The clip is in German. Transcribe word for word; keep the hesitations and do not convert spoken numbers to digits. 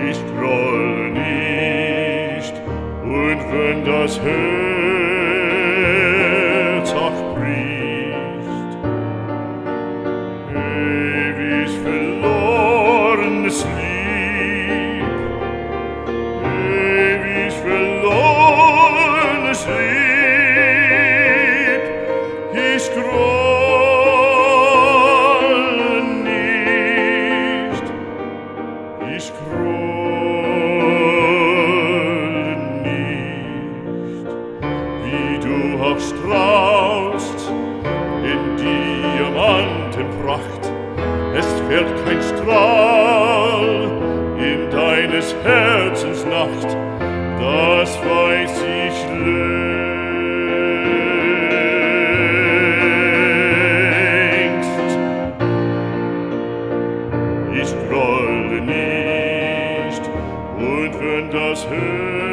Ich grolle nicht, und wenn das Herz auch bricht, ewig verlorenes Lieb, ewig verlorenes Lieb, ich grolle nicht, ich grolle nicht, wie du auch strahlst in Diamantenpracht, es fällt kein Strahl in deines Herzens Nacht, das weiß ich längst. Ich grolle nicht, und wenn das Herz